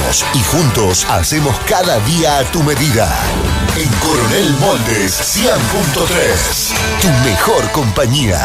unidos y juntos hacemos cada día a tu medida. En Coronel Moldes 100.3, tu mejor compañía.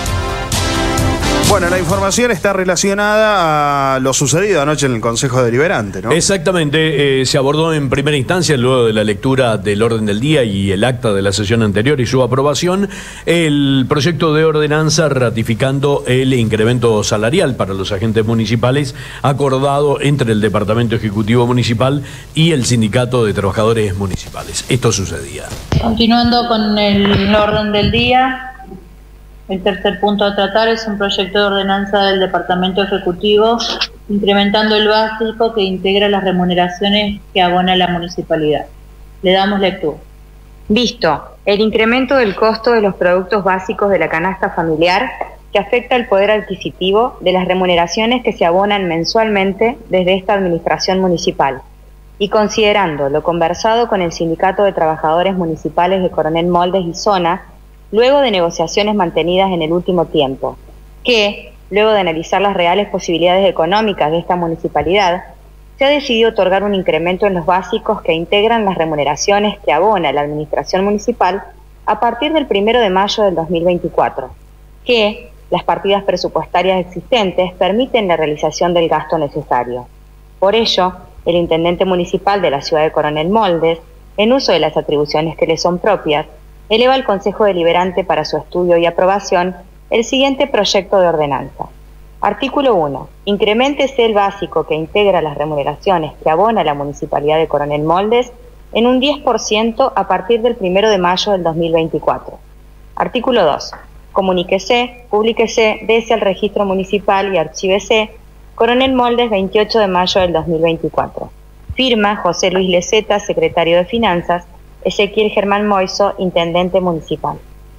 Bueno, la información está relacionada a lo sucedido anoche en el Consejo Deliberante, ¿no? Exactamente, se abordó en primera instancia, luego de la lectura del orden del día y el acta de la sesión anterior y su aprobación, el proyecto de ordenanza ratificando el incremento salarial para los agentes municipales acordado entre el Departamento Ejecutivo Municipal y el Sindicato de Trabajadores Municipales. Esto sucedía. Continuando con el orden del día. El tercer punto a tratar es un proyecto de ordenanza del Departamento Ejecutivo incrementando el básico que integra las remuneraciones que abona la municipalidad. Le damos lectura. Visto el incremento del costo de los productos básicos de la canasta familiar que afecta el poder adquisitivo de las remuneraciones que se abonan mensualmente desde esta administración municipal y considerando lo conversado con el Sindicato de Trabajadores Municipales de Coronel Moldes y Zona, luego de negociaciones mantenidas en el último tiempo, que, luego de analizar las reales posibilidades económicas de esta municipalidad, se ha decidido otorgar un incremento en los básicos que integran las remuneraciones que abona la administración municipal a partir del 1 de mayo del 2024, que las partidas presupuestarias existentes permiten la realización del gasto necesario. Por ello, el intendente municipal de la ciudad de Coronel Moldes, en uso de las atribuciones que le son propias, eleva al Consejo Deliberante para su estudio y aprobación el siguiente proyecto de ordenanza. Artículo 1. Increméntese el básico que integra las remuneraciones que abona la Municipalidad de Coronel Moldes en un 10% a partir del 1 de mayo del 2024. Artículo 2. Comuníquese, públiquese, dese al registro municipal y archívese Coronel Moldes 28 de mayo del 2024. Firma José Luis Leceta, secretario de Finanzas, Ezequiel Germán Moiso, intendente municipal.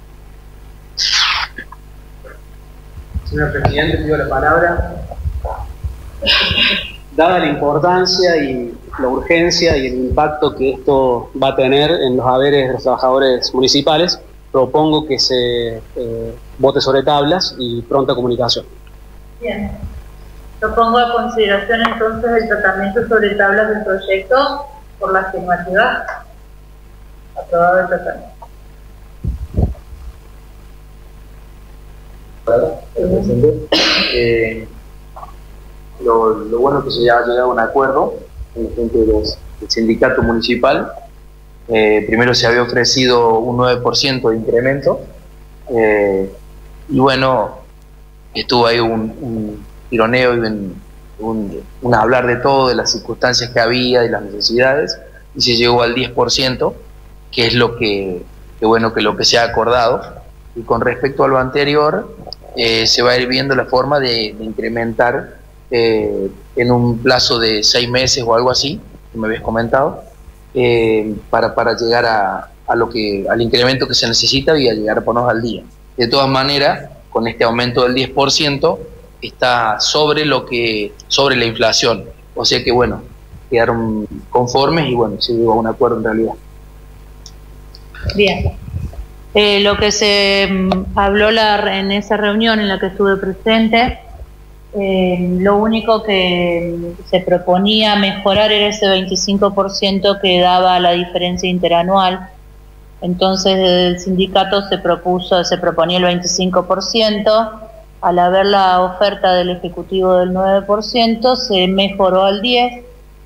Señor presidente, pido la palabra. Dada la importancia y la urgencia y el impacto que esto va a tener en los haberes de los trabajadores municipales, propongo que se vote sobre tablas y pronta comunicación. Bien. Propongo a consideración entonces el tratamiento sobre tablas del proyecto por la afirmativa. Aprobado el tratamiento. Lo bueno es que se ha llegado a un acuerdo con la gente del sindicato municipal. Primero se había ofrecido un 9% de incremento y bueno, estuvo ahí un tironeo y un hablar de todo, de las circunstancias que había, de las necesidades, y se llegó al 10%, que es lo que lo que se ha acordado. Y con respecto a lo anterior, se va a ir viendo la forma de incrementar en un plazo de 6 meses o algo así, que me habías comentado, para llegar al incremento que se necesita y a llegar a ponernos al día. De todas maneras, con este aumento del 10%, está sobre la inflación. O sea que bueno, quedaron conformes y bueno, se llegó a un acuerdo en realidad. Bien. Lo que se habló en esa reunión en la que estuve presente, lo único que se proponía mejorar era ese 25% que daba la diferencia interanual. Entonces desde el sindicato se proponía el 25%, al haber la oferta del Ejecutivo del 9%, se mejoró al 10%,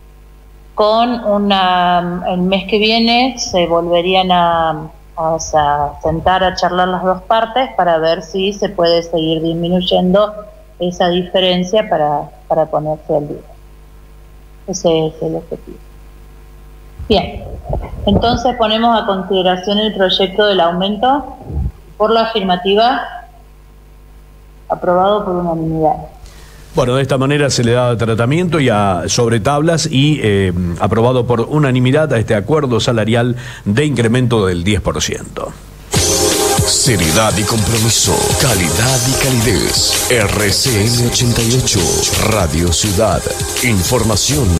el mes que viene se volverían a sentar a charlar las dos partes para ver si se puede seguir disminuyendo esa diferencia para ponerse al día. Ese es el objetivo. Bien, entonces ponemos a consideración el proyecto del aumento. Por la afirmativa, aprobado por unanimidad. Bueno, de esta manera se le da tratamiento sobre tablas y aprobado por unanimidad a este acuerdo salarial de incremento del 10%. Seriedad y compromiso, calidad y calidez. RCN 88, Radio Ciudad. Información